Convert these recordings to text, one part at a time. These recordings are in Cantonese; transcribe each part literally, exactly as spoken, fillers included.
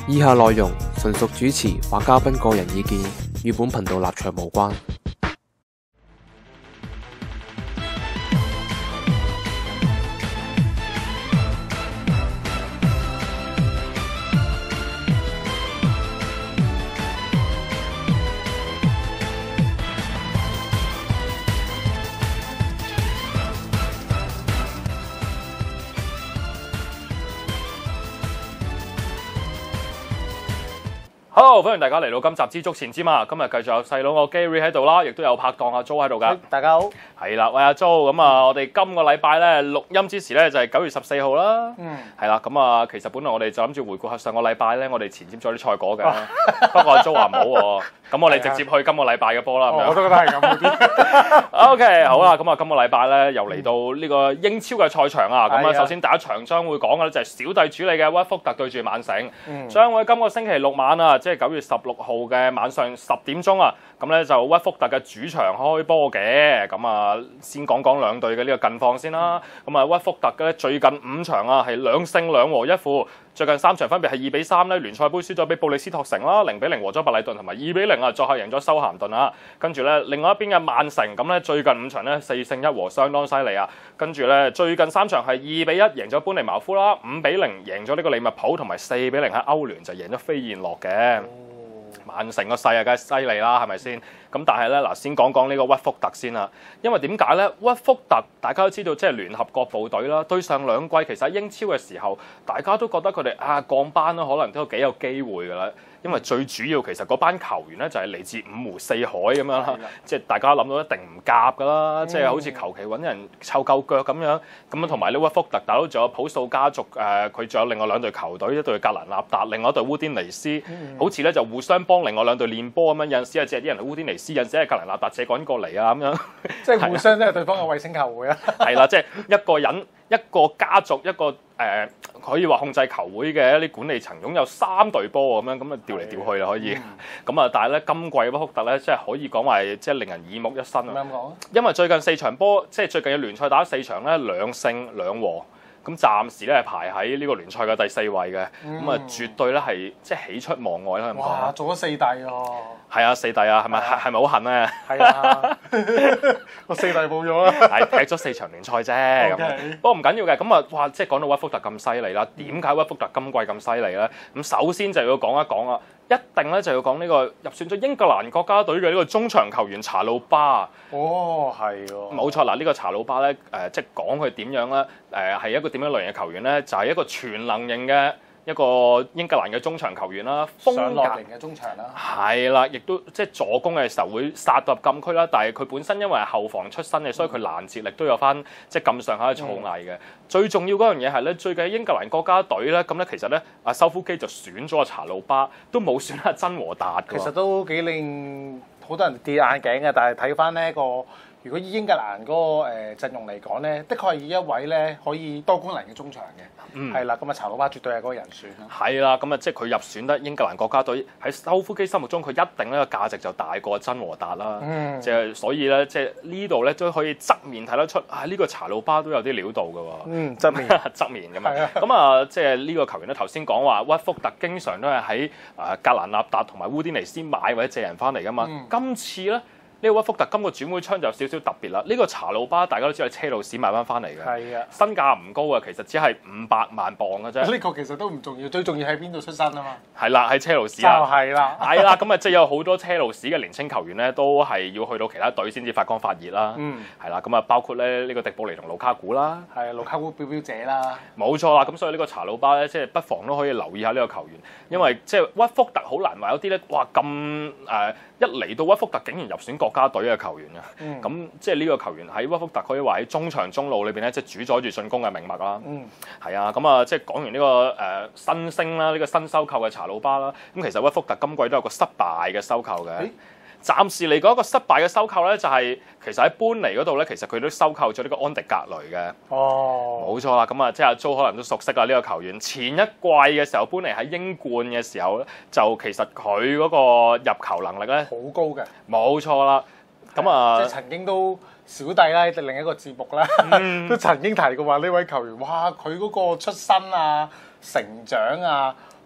以下內容純屬主持或嘉賓個人意見，與本頻道立場無關。 Hello， 歡迎大家嚟到今集知足前瞻啊！今日繼續有細佬我 Gary 喺度啦，亦都有拍檔阿 Jo 喺度噶。 大家好， 係啦，喂阿 Jo， 咁啊，我哋今個禮拜咧錄音之時咧就係九月十四號啦。嗯，係啦，咁啊，其實本來我哋就諗住回顧下上個禮拜咧，我哋前瞻咗啲賽果嘅。不過阿 Jo 話唔好喎，咁我哋直接去今個禮拜嘅波啦。咁樣我都覺得係咁好啲。 OK， 好啦，咁啊，今個禮拜咧又嚟到呢個英超嘅賽場啊。咁啊，首先第一場將會講嘅咧就係小弟主理嘅屈福特對住曼城，將會今個星期六晚啊，即係九月十六號嘅晚上十點鐘啊，咁咧就屈福特嘅主場開波嘅。咁啊，先講講兩隊嘅呢個近況先啦。咁啊，屈福特嘅咧最近五場啊係兩勝兩和一負，最近三場分別係二比三咧聯賽杯輸咗俾布里斯托城啦，零比零和咗白禮頓，同埋二比零啊作客贏咗修咸頓啊。跟住咧另外一邊嘅曼城咁咧最近五場咧四勝一和，相當犀利啊。跟住咧最近三場係二比一贏咗般尼茅夫啦，五比零贏咗呢個利物浦，同埋四比零喺歐聯就贏咗飛燕諾嘅。曼城個勢啊，梗係犀利啦，係咪先？咁但係咧，嗱，先講講呢個屈福特先啦。因為點解咧？屈福特大家都知道，即係聯合國部隊啦。對上兩季其實喺英超嘅時候，大家都覺得佢哋啊降班啦，可能都幾有機會㗎啦。因為最主要其實嗰班球員咧就係嚟自五湖四海咁樣啦，即係大家諗到一定唔夾㗎啦，即係、嗯、好似求其揾人湊夠腳咁樣。咁啊同埋呢屈福特，大佬仲有普素家族誒，佢仲有另外兩隊球隊，一隊格蘭納達，另外一隊烏甸尼斯，嗯、好似咧就互相幫另外兩隊練波咁樣。有陣時啊借啲人去烏甸尼斯，有陣時係格蘭納達借個人過嚟啊咁樣， 即係互相都係對方嘅衛星球會啊。 係啦，即係一個人一個家族一個誒、呃，可以話控制球會嘅一啲管理層，擁有三隊波咁樣，咁啊調嚟調去啦可以。咁啊、嗯，但係咧今季屈福特咧，即係可以講話即係令人耳目一新啊。 點講？ 因為最近四場波，即係最近嘅聯賽打咗四場咧，兩勝兩和。咁暫時咧係排喺呢個聯賽嘅第四位嘅，咁啊、嗯、絕對咧係即係喜出望外啦咁講。 哇！做咗四弟喎。 係啊，四弟啊，係咪係係咪好恨咧？ 係啊，個四弟冇咗啦。係踢咗四場聯賽啫，咁 Okay. 不過唔緊要嘅。咁啊，哇！即係講到屈福特咁犀利啦，點解屈福特今季咁犀利咧？咁首先就要講一講啊，一定咧就要講呢個入選咗英格蘭國家隊嘅呢個中場球員查魯巴。 哦，係喎。冇錯啦，呢、呢個查魯巴咧，誒、呃、即係講佢點樣咧？誒、呃、係一個點樣類型嘅球員咧？就係、是、一個全能型嘅一個英格蘭嘅中場球員啦， 上落型嘅中場啦。 係啦，亦都即係助攻嘅時候會殺入禁區啦。但係佢本身因為係後防出身嘅，所以佢攔截力都有翻即係咁上下嘅造詣嘅。嗯、最重要嗰樣嘢係咧，最近英格蘭國家隊咧，咁咧其實咧，阿修夫基就選咗阿查魯巴，都冇選阿真和達嘅。 其實都幾令好多人跌眼鏡嘅，但係睇翻呢個。如果以英格蘭嗰個誒陣容嚟講咧，的確係以一位咧可以多功能嘅中場嘅，係啦、嗯，咁啊查魯巴絕對係嗰個人選啦。係啦， 咁啊即係佢入選得英格蘭國家隊，喺修夫基心目中佢一定呢個價值就大過真和達啦。嗯，即係所以咧，即係呢度咧都可以側面睇得出，啊呢、呢個查魯巴都有啲料到嘅喎。 嗯，側面側面咁啊。咁啊，即係呢個球員咧頭先講話屈福特經常都係喺啊格蘭納達同埋烏甸尼斯買或者借人翻嚟噶嘛。嗯、今次咧。呢個屈福特今個轉會窗就有少少特別啦。呢、這個查魯巴大家都知道係車路士買翻翻嚟嘅，係啊，身價唔高啊，其實只係五百萬磅嘅啫。呢個其實都唔重要，最重要喺邊度出身啊嘛。 係啦，喺車路士啊。 就係啦， 係啦，咁啊，即係有好多車路士嘅年青球員咧，都係要去到其他隊先至發光發熱啦。嗯，係啦，咁啊，包括咧呢個迪布尼同盧卡古啦。係盧卡古表表姐啦。 冇錯啦，咁所以呢個查魯巴咧，即係不妨都可以留意下呢個球員，因為即係屈福特好難話有啲咧，哇咁誒一嚟到屈福特竟然入選國家隊嘅球員。咁、嗯、即係呢個球員喺屈福特可以話喺中場中路裏邊咧，即係主宰住進攻嘅命脈啦。嗯，係啊，咁啊，即係講完呢、這個誒、呃、新星啦，呢、這個新收購嘅查魯巴啦。咁其實屈福特今季都有個失敗嘅收購嘅。欸、暫時嚟講，一個失敗嘅收購咧，就係、是、其實喺搬嚟嗰度咧，其實佢都收購咗呢個安迪格雷嘅。哦，冇錯啦。咁啊，即係阿 Jo 可能都熟悉啊呢個球員。前一季嘅時候搬嚟喺英冠嘅時候咧，就其實佢嗰個入球能力咧好高嘅。 冇錯啦。咁啊， 即係曾經都小弟啦，另一個節目啦，嗯、都曾經提過話呢位球員，哇！佢嗰個出身啊、成長啊，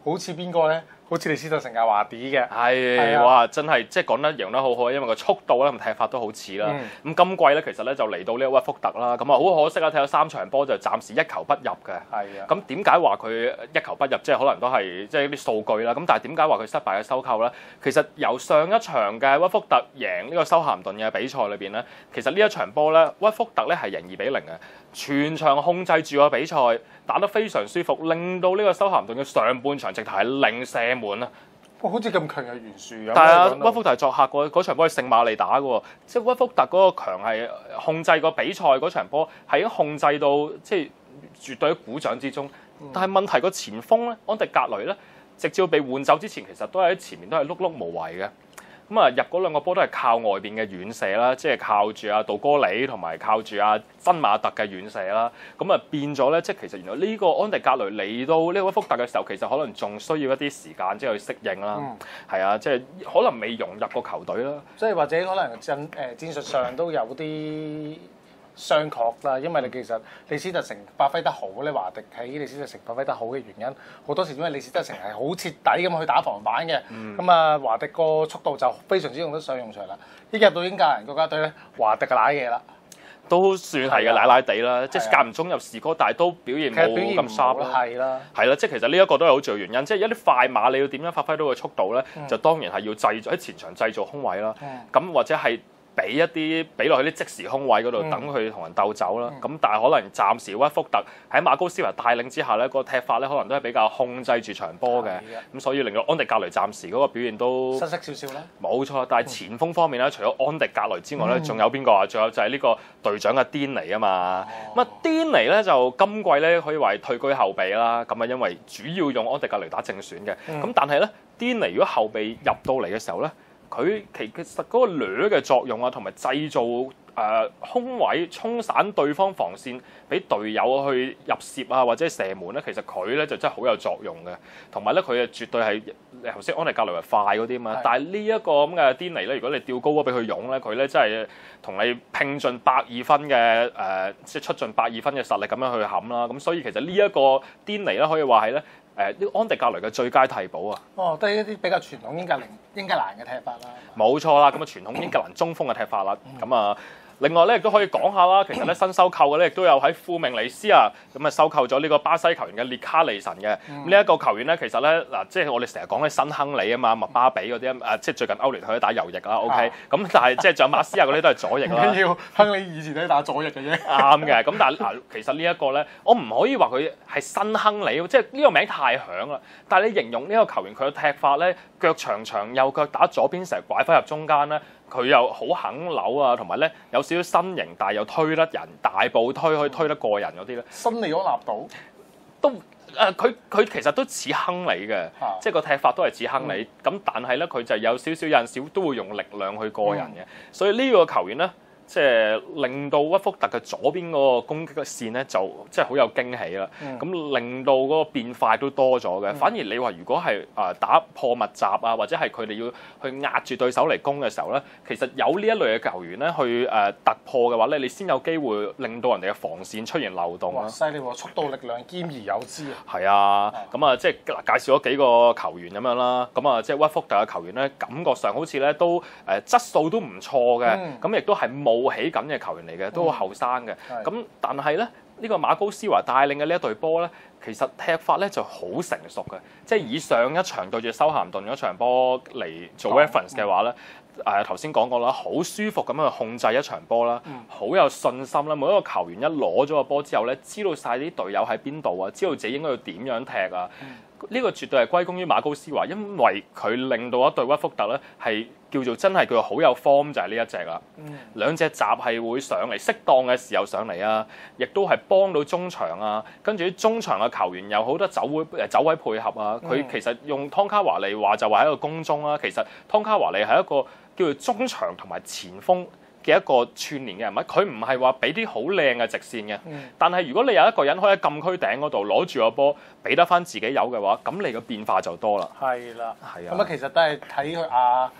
好似邊個咧？好似李斯特城阿華迪嘅， 係哇，真係即係講得形容得好好，因為個速度咧同踢法都好似啦。咁、嗯、今季咧其實咧就嚟到呢個屈福特啦，咁啊好可惜啊，睇咗三場波就暫時一球不入嘅。 係啊。 咁點解話佢一球不入？即係可能都係即係啲數據啦。咁但係點解話佢失敗嘅收購咧？其實由上一場嘅屈福特贏呢個修咸頓嘅比賽裏邊咧，其實呢一場波咧屈福特咧係贏二比零嘅，全場控制住個比賽，打得非常舒服，令到呢個修咸頓嘅上半場直頭係零射門啊！ 哇，好似咁強嘅懸殊。 但係啊，屈福特係作客嗰嗰場波係聖馬利打嘅喎，即係屈福特嗰個強係控制個比賽嗰場波係已經控制到即係絕對喺鼓掌之中。但係問題個前鋒咧，安迪格雷咧，直至被換走之前，其實都係喺前面都係碌碌無為嘅。咁啊，入嗰兩個波都係靠外邊嘅遠射啦，即係靠住阿杜哥里同埋靠住阿真馬特嘅遠射啦。咁啊變咗咧，即係其實原來呢個安迪格雷嚟到呢個屈福特嘅時候，其實可能仲需要一啲時間即係去適應啦。係、嗯、啊，即係可能未融入個球隊啦。即係或者可能戰誒戰術上都有啲商榷啦，因為你其實李斯特城發揮得好咧，華迪喺李斯特城發揮得好嘅原因，好多時因為李斯特城係好徹底咁去打防反嘅，咁啊、嗯、華迪個速度就非常之用得上用場啦。一入到英格蘭國家隊咧，華迪嘅瀨嘢啦， 都算係嘅奶奶地啦，即係間唔中入時歌，但係都表現冇咁 sharp 啦。 係啦， 係啦，即係其實呢一個都係好重要原因，即係一啲快馬你要點樣發揮到個速度咧，嗯、就當然係要製造喺前場製造空位啦。咁、嗯、或者係俾一啲俾落去啲即時空位嗰度，等佢同人鬥走啦。咁、嗯、但係可能暫時屈福特喺馬高斯華帶領之下咧，個踢法咧可能都係比較控制住場波嘅。咁所以令到安迪格雷暫時嗰個表現都失色少少啦。 冇錯，但係前鋒方面咧，除咗安迪格雷之外咧，仲、嗯、有邊個啊？仲有就係呢個隊長嘅甸尼啊嘛。咁啊、哦，甸尼咧就今季咧可以話係退居後備啦。咁啊，因為主要用安迪格雷打正選嘅。咁、嗯、但係咧，甸尼如果後備入到嚟嘅時候咧，佢其實嗰個掠嘅作用啊，同埋製造誒、呃、空位沖散對方防線，俾隊友去入攝啊，或者射門咧，其實佢咧就真係好有作用嘅。同埋咧，佢啊絕對係頭先安迪格雷話快嗰啲嘛。是的 但係呢一個咁嘅甸尼咧，如果你吊高波俾佢用咧，佢咧真係同你拼盡百二分嘅誒、呃，即係出盡百二分嘅實力咁樣去冚啦。咁所以其實呢一個甸尼咧，可以話係咧。誒呢個安迪格雷嘅最佳替補啊！ 哦，都係一啲比較傳統英格蘭英格蘭嘅踢法啦。 冇錯啦，咁啊傳統英格蘭中鋒嘅踢法啦，咁啊。另外咧，亦都可以講下啦。其實咧，新收購嘅咧，亦都有喺富明尼斯啊，咁啊收購咗呢個巴西球員嘅列卡利神嘅。咁呢一個球員咧，其實咧嗱，即係我哋成日講嘅新亨利啊嘛，麥巴比嗰啲啊，即係最近歐聯去打右翼啦。OK，咁但係即係仲有馬斯亞嗰啲都係左翼啦。 唔緊要，亨利以前都係打左翼嘅啫。 啱嘅，咁但係嗱，其實呢一個咧，我唔可以話佢係新亨利，即係呢個名太響啦。但係你形容呢個球員佢嘅踢法咧，腳長長，右腳打左邊，成日拐翻入中間咧。佢又好肯扭啊，同埋咧有少少身形，但係又推得人，大步推可以推得過人嗰啲咧。 新利安納島都誒，佢、呃、佢其實都似亨利嘅，啊、即係個踢法都係似亨利。咁、嗯、但係咧，佢就有少少有陣時都會用力量去過人嘅。嗯、所以呢個球員咧。即係令到屈福特嘅左邊嗰個攻擊嘅線咧，就即係好有驚喜啦。咁、嗯、令到嗰個變化都多咗嘅。嗯、反而你話如果係誒打破密集啊，或者係佢哋要去壓住對手嚟攻嘅時候咧，其實有呢一類嘅球員咧去誒突破嘅話咧，你先有機會令到人哋嘅防線出現漏洞啦。 犀利喎！速度、力量兼而有之啊！ 係啊，咁啊，即係介紹咗幾個球員咁樣啦。咁啊，即係屈福特嘅球員咧，感覺上好似咧都誒質素都唔錯嘅。咁亦都係冇冒起緊嘅球員嚟嘅，都好後生嘅。咁、嗯、但係咧，呢、呢個馬高斯華帶領嘅呢一隊波咧，其實踢法咧就好成熟嘅。即係以上一場對住修咸頓嗰場波嚟做 reference 嘅話咧，誒頭先講過啦，好舒服咁樣去控制一場波啦，好、嗯、有信心啦。每一個球員一攞咗個波之後咧，知道晒啲隊友喺邊度啊，知道自己應該要點樣踢啊。嗯呢個絕對係歸功於馬高斯華，因為佢令到一隊屈福特咧係叫做真係叫做好有 form 就係呢一隻啦。嗯、兩隻閘係會上嚟，適當嘅時候上嚟啊，亦都係幫到中場啊。跟住啲中場嘅球員有好多走位誒走位配合啊。佢、嗯、其實用湯卡華利話就話喺個攻中啦。其實湯卡華利係一個叫做中場同埋前鋒嘅一個串連嘅人物，佢唔係話俾啲好靚嘅直線嘅，嗯、但係如果你有一個人可以喺禁區頂嗰度攞住個波，俾得翻自己有嘅話，咁你嘅變化就多啦。 係啦， 係啊。 咁啊，其實都係睇佢阿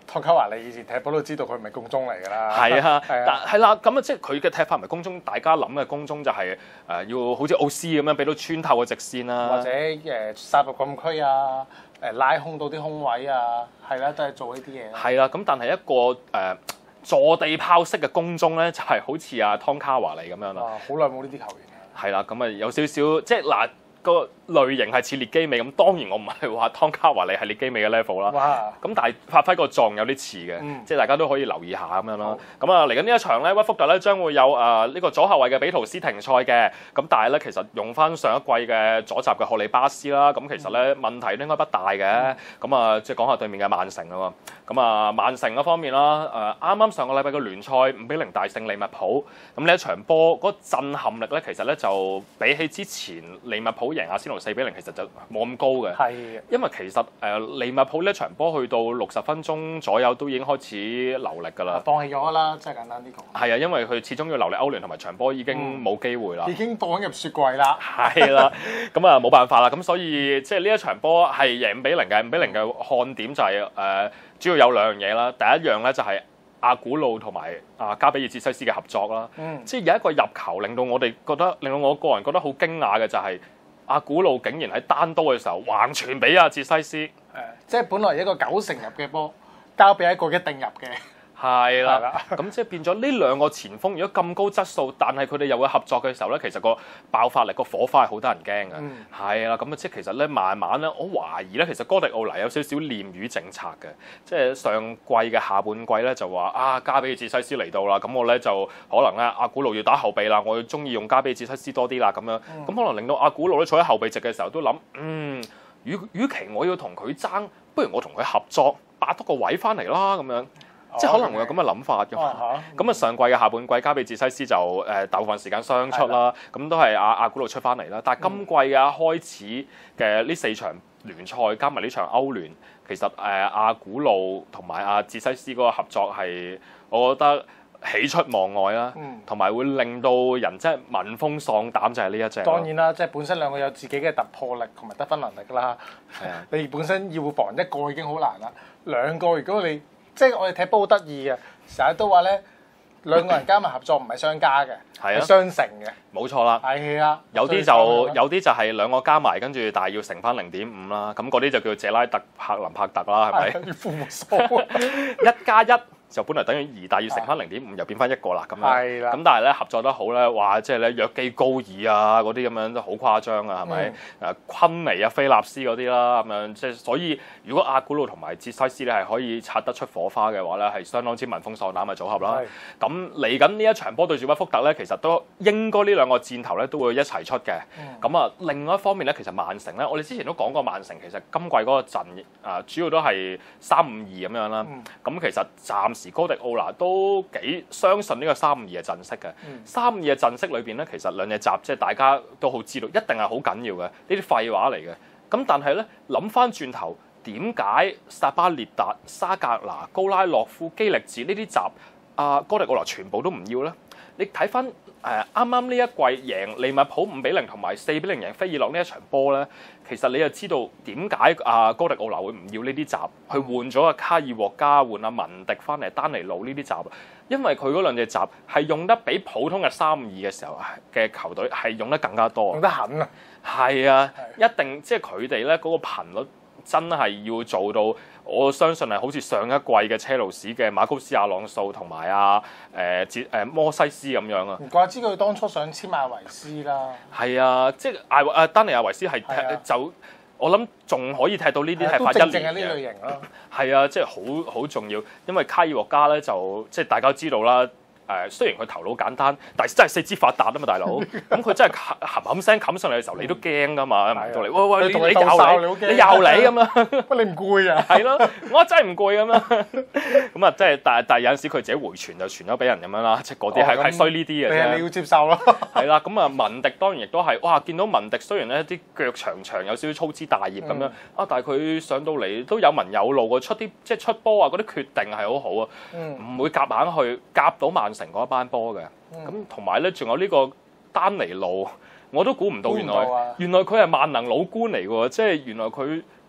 湯卡華利以前踢波都知道佢唔係攻中嚟㗎啦。 係啊， 係啊但係啦，咁啊即係佢嘅踢法唔係攻中，大家諗嘅攻中就係、是、誒、呃、要好似奧斯咁樣俾到穿透嘅直線啦， 或者誒殺入禁區啊，誒拉空到啲空位啊，係啦，都係做呢啲嘢。 係啦，咁但係一個誒、呃、坐地炮式嘅攻中咧，就係、是、好似阿湯卡華利咁樣啦。 哇！好耐冇呢啲球員啦。 係啦，咁啊有少少即係嗱。個類型係似列基美咁，當然我唔係話湯卡華利係列基美嘅 level 啦。 哇！ 咁但係發揮個作用有啲似嘅， 嗯、 即係大家都可以留意下咁樣咯。咁啊嚟緊呢一場咧，屈福特咧將會有誒呢、呃這個左後衞嘅比圖斯停賽嘅。咁但係咧其實用翻上一季嘅左閘嘅霍利巴斯啦，咁其實咧、嗯、問題都應該不大嘅。咁啊、嗯、即係講下對面嘅曼城啦。咁啊曼城嗰方面啦，誒啱啱上個禮拜嘅聯賽五比零大勝利物浦。咁呢一場波嗰、那個、震撼力咧，其實咧就比起之前利物浦贏阿仙奴四比零。其實就冇咁高嘅，係嘅，因為其實誒、呃、利物浦呢場波去到六十分鐘左右都已經開始流力㗎啦， 放棄咗啦，真係簡單啲講。 係啊，因為佢始終要留力歐聯同埋場波已經冇機會啦、 嗯，已經放入雪櫃啦。 係啦，咁啊冇辦法啦，咁所以即係呢一場波係贏五比零嘅，五比零嘅看點就係、是、誒、呃、主要有兩樣嘢啦，第一樣咧就係、是。阿古路同埋阿加比爾哲西斯嘅合作啦，嗯、即係有一個入球令到我哋覺得，令到我個人覺得好驚訝嘅就係、是。阿古路竟然喺單刀嘅時候橫傳俾阿哲西斯，誒， 即係本來一個九成入嘅波，交俾一個一定入嘅， 係啦，咁即係變咗呢兩個前鋒，如果咁高質素，但係佢哋又會合作嘅時候咧，其實個爆發力、個火花係好得人驚嘅，係啦、嗯，咁啊即係其實咧慢慢咧，我懷疑咧，其實哥迪奧拿有少少念魚政策嘅，即係上季嘅下半季咧就話啊加比爾哲西斯嚟到啦，咁我咧就可能咧阿古路要打後備啦，我要中意用加比爾哲西斯多啲啦，咁樣，咁、嗯、可能令到阿古路咧坐喺後備席嘅時候都諗，嗯，與與其我要同佢爭，不如我同佢合作，霸多個位翻嚟啦，咁樣。即係可能會有咁嘅諗法㗎嘛。咁啊上季嘅下半季加比哲西斯就誒大部分時間雙出啦，咁的都係阿阿古路出翻嚟啦。但係今季啊開始嘅呢四場聯賽加埋呢場歐聯，其實誒阿古路同埋阿哲西斯嗰個合作係，我覺得喜出望外啦，同埋、嗯、會令到人即係聞風喪膽，就係呢一隻。當然啦，即係本身兩個有自己嘅突破力同埋得分能力啦。係啊的，你本身要防一個已經好難啦，兩個如果你即係我哋踢波好得意嘅，成日都話咧兩個人加埋合作唔係相加嘅，係相乘嘅。冇錯啦。 係啊， 有啲就有啲就係兩個加埋，跟住但係要乘翻零點五啦。咁嗰啲就叫謝拉特柏林柏特啦，係咪？負數一加一。就本來等於二，但係要乘翻零點五，又變翻一個啦咁樣。係啦。咁但係咧合作得好咧，哇！即係咧約基高爾啊嗰啲咁樣都好誇張啊，係咪？誒、嗯、昆尼啊、菲納斯嗰啲啦咁樣，即係所以如果阿古路同埋哲西斯咧係可以擦得出火花嘅話咧，係相當之聞風喪膽嘅組合啦。咁嚟緊呢一場波對住屈福特咧，其實都應該呢兩個箭頭咧都會一齊出嘅。咁啊、嗯，另外一方面咧，其實曼城咧，我哋之前都講過曼城其實今季嗰個陣啊，主要都係三五二咁樣啦。咁、嗯、其實暫時哥迪奧拿都幾相信呢個三五二嘅陣式嘅，三五二嘅陣式裏邊咧，其實兩隻閘即係大家都好知道，一定係好緊要嘅，呢啲廢話嚟嘅。咁但係咧諗翻轉頭，點解薩巴列達、沙格拿、高拉洛夫、基力治呢啲閘啊哥迪奧拿全部都唔要咧？你睇翻誒啱啱呢一季贏利物浦五比零同埋四比零贏菲爾洛呢一場波咧，其實你就知道點解啊哥迪奧拿會唔要呢啲閘，去換咗阿卡爾獲加，換阿文迪翻嚟丹尼路呢啲閘，因為佢嗰兩隻閘係用得比普通嘅三五二嘅時候嘅球隊係用得更加多， 用得狠啊！ 係啊，一定即係佢哋咧嗰個頻率真係要做到。我相信係好似上一季嘅車路士嘅馬高斯亞朗素同埋阿誒哲誒摩西斯咁樣啊！ 唔怪之佢當初想簽艾維斯啦。 係啊，即係艾誒丹尼亞維斯係踢、啊、就我諗仲可以踢到呢啲踢法一年嘅。都正正係呢類型咯。係啊，即係好好重要，因為卡爾獲加咧就即係大家都知道啦。誒雖然佢頭腦簡單，但係真係四肢發達啊嘛，大佬。咁佢真係冚冚聲冚上嚟嘅時候，你都驚噶嘛，唔到你，喂喂，你你又你，你又你咁樣， 喂你唔攰啊？ 係咯，我真係唔攰咁樣。咁啊，即係但係但係有陣時佢自己回傳就傳咗俾人咁樣啦，即係嗰啲係係衰呢啲嘅啫。 你要接受咯。係啦，咁啊文迪當然亦都係，哇！見到文迪雖然咧啲腳長長有少少粗枝大葉咁樣，啊，但係佢上到嚟都有文有路喎，出啲即係出波啊嗰啲決定係好好啊，唔會夾硬去夾到曼成嗰一班波嘅，咁同埋咧，仲有呢個丹尼路，我都估唔到原來，原來佢係萬能老官嚟嘅喎，即係原來佢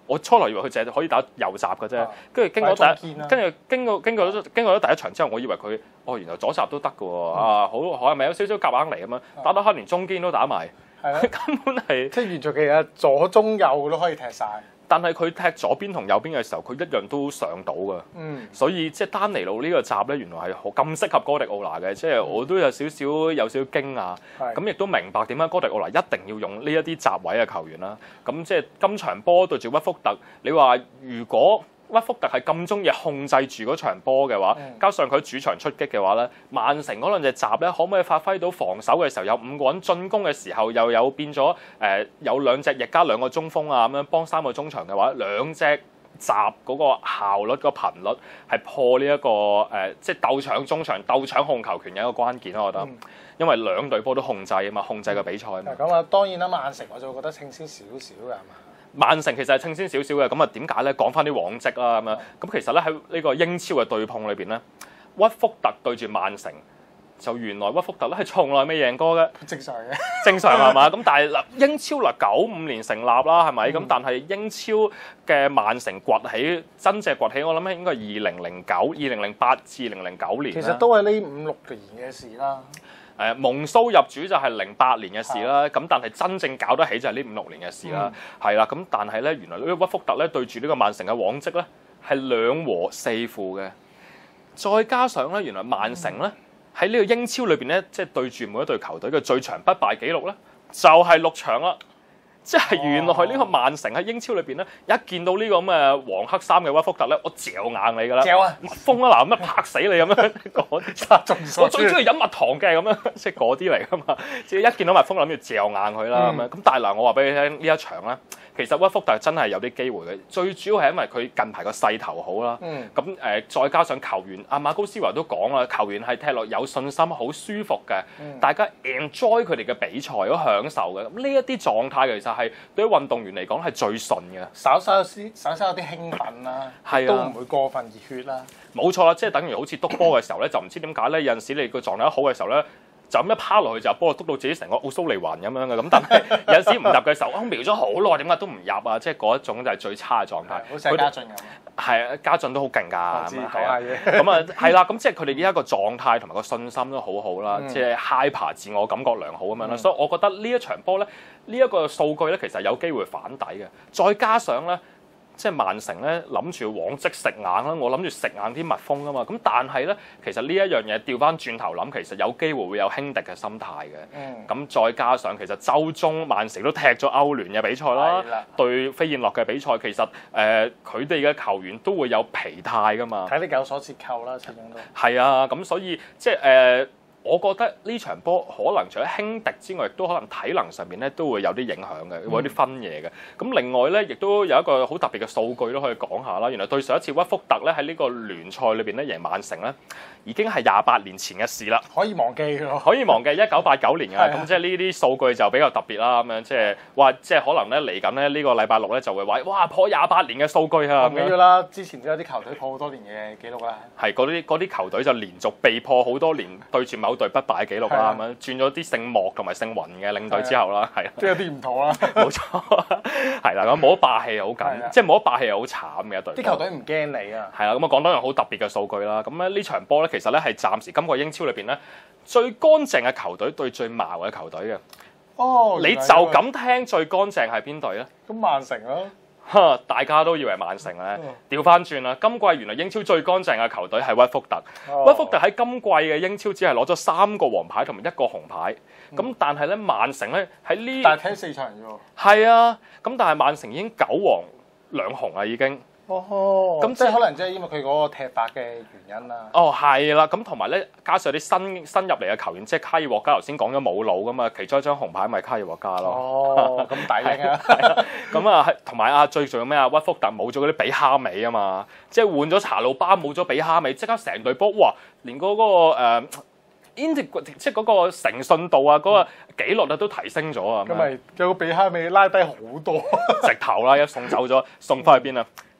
我初來以為佢淨係可以打右閘嘅啫，跟住經過第一，跟住經過經過咗經過咗第一場之後，我以為佢哦原來左閘都得嘅喎，啊好係咪有少少夾硬嚟咁樣，打到可能連中堅都打埋，根本係即係完全其實左中右都可以踢晒。 但係佢踢左邊同右邊嘅時候，佢一樣都上到㗎。嗯，所以即係丹尼路呢個閘咧，原來係好咁適合哥迪奧拿嘅。即係我都有少少有少少驚訝。咁亦都明白點解哥迪奧拿一定要用呢一啲閘位嘅球員啦。咁即係今場波對住屈福特，你話如果屈福特係咁中意控制住嗰場波嘅話，嗯、加上佢主場出擊嘅話咧，曼城嗰兩隻閘咧，可唔可以發揮到防守嘅時候有五個人進攻嘅時候，又有變咗誒、呃、有兩隻翼加兩個中鋒啊咁樣幫三個中場嘅話，兩隻閘嗰個效率、個頻率係破呢、這、一個誒、呃，即係鬥搶中場、鬥搶控球權嘅一個關鍵咯，我覺得，嗯、因為兩隊波都控制啊嘛，控制個比賽啊嘛。咁啊， 當然啦，曼城我就覺得稱先少少嘅係嘛。 曼城其實係稱先少少嘅，咁啊點解咧？講翻啲往績啦咁樣，咁其實咧喺呢個英超嘅對碰裏邊咧，屈福特對住曼城，就原來屈福特咧係從來未贏過嘅。 正常嘅， 正常係嘛？咁但係嗱，英超嗱九五年成立啦，係咪？咁、嗯、但係英超嘅曼城崛起，真正崛起，我諗應該係二零零九、二零零八至二零零九年。 其實都係呢五六年嘅事啦。 誒蒙蘇入主就係零八年嘅事啦，咁但係真正搞得起就係呢五六年嘅事啦，係啦、嗯，咁但係咧原來呢個屈福特咧對住呢個曼城嘅往績咧係兩和四負嘅，再加上咧原來曼城咧喺呢個英超裏邊咧即係對住每一隊球隊嘅最長不敗紀錄咧就係六場啦。即係原來呢個曼城喺英超裏邊咧，一見到呢個咁嘅黃黑衫嘅屈福特咧，我嚼硬你㗎啦！嚼啊！蜜蜂啊嗱，咁樣拍死你咁樣嗰啲，我最中意飲蜜糖嘅咁樣，即係嗰啲嚟㗎嘛！即係一見到蜜蜂諗住嚼硬佢啦咁樣。咁但係嗱，我話俾你聽呢一場咧，其實屈福特真係有啲機會嘅。最主要係因為佢近排個勢頭好啦。咁誒、嗯，再加上球員阿馬高斯華都講啦，球員係踢落有信心、好舒服嘅，嗯、大家 enjoy 佢哋嘅比賽，好享受嘅。咁呢一啲狀態其實係對於運動員嚟講係最順嘅， 稍稍有啲稍稍有啲興奮啦， 係啊， 都唔會過分熱血啦。 冇錯啦，即係等於好似篤波嘅時候咧，就唔知點解咧，有陣時你個狀態好嘅時候咧，就咁一趴落去就波篤到自己成個奧蘇利環咁樣嘅。咁但係有陣時唔入嘅時候，我瞄咗好耐，點解都唔入啊？即係嗰一種就係最差嘅狀態。 好似家俊咁。 係啊，家俊都好勁㗎。 我知講下嘢。 咁啊係啦，咁即係佢哋呢一個狀態同埋個信心都好好啦，即係 hyper 自我感覺良好咁樣啦。嗯、所以我覺得呢一場波咧，呢、這、一個數據咧，其實有機會反底嘅。再加上咧，即係曼城咧諗住往績食硬啦，我諗住食硬啲蜜蜂啊嘛。咁但係咧，其實呢一樣嘢調翻轉頭諗，其實有機會會有輕敵嘅心態嘅。咁、嗯、再加上其實週中曼城都踢咗歐聯嘅比賽啦，的對飛燕諾嘅比賽，其實誒佢哋嘅球員都會有疲態噶嘛。 睇你有所折扣啦，始終都係啊。咁所以即係誒。呃我覺得呢場波可能除咗輕敵之外，亦都可能體能上面咧都會有啲影響嘅，會有啲分野嘅。咁另外咧，亦都有一個好特別嘅數據都可以講下啦。原來對上一次屈福特咧喺呢個聯賽裏邊咧贏曼城咧，已經係廿八年前嘅事啦。 可以忘記㗎， 可以忘記一九八九年㗎。咁即係呢啲數據就比較特別啦。咁樣即係話，即係可能咧嚟緊咧呢個禮拜六咧就會話，哇破廿八年嘅數據啊！ 唔緊要啦，之前都有啲球隊破好多年嘅記錄啦。 係嗰啲嗰啲球隊就連續被破好多年對住某隊不敗記錄啦，咁樣轉咗啲姓莫同埋姓雲嘅領隊之後啦，係啊， 都有啲唔同啦。 冇錯，係啦，咁冇得霸氣好緊，即係冇得霸氣係好慘嘅一隊。 啲球隊唔驚你啊。 係啦，咁啊講多樣好特別嘅數據啦。咁咧呢場波咧，其實咧係暫時今個英超裏邊咧最乾淨嘅球隊對最茅嘅球隊嘅。哦，你就咁聽最乾淨係邊隊咧？ 咁曼城咯。 大家都以為曼城咧，調翻轉啦！今季原來英超最乾淨嘅球隊係屈福特。哦、屈福特喺今季嘅英超只係攞咗三個黃牌同埋一個紅牌。咁、嗯、但係咧，曼城咧喺呢， 但係踢四場啫喎。 係啊，咁但係曼城已經九黃兩紅啦，已經。 哦，咁即係可能即係因為佢嗰個踢法嘅原因啦。 哦，係啦，咁同埋咧，加上啲新新入嚟嘅球員，即係卡爾沃加，頭先講咗冇腦噶嘛，其中一張紅牌咪卡爾沃加咯。 哦，咁抵啊！ 咁啊，同埋啊，最重要咩啊？屈福特冇咗嗰啲比哈美啊嘛，即係換咗查魯巴，冇咗比哈美，即刻成隊波，哇！連嗰、嗰個誒 integrity 即係嗰個誠信度啊，嗰、嗰個紀律啊都提升咗啊。 咁咪有個比哈美拉低好多， 直頭啦，一送走咗，送翻去邊啊？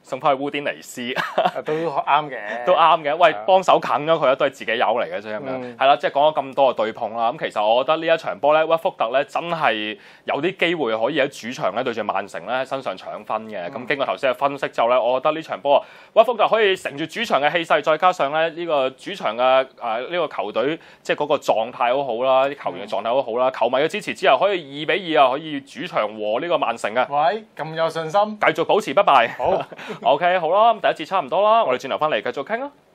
送翻去烏甸尼斯， 都啱嘅， 都啱嘅。喂，幫手啃咗佢啦，都係自己友嚟嘅啫咁樣。係啦，即係講咗咁多嘅對碰啦。咁其實我覺得呢一場波咧，屈福特咧真係有啲機會可以喺主場咧對住曼城咧身上搶分嘅。咁、嗯、經過頭先嘅分析之後咧，我覺得呢場波屈福特可以乘住主場嘅氣勢，再加上咧呢個主場嘅誒呢個球隊即係嗰個狀態好好啦，啲球員嘅狀態好好啦，球迷嘅支持之後可以二比二啊，可以主場和呢個曼城嘅。 喂，咁有信心， 繼續保持不敗。 好。 OK， 好啦，咁第一節差唔多啦，我哋轉頭翻嚟繼續傾啦。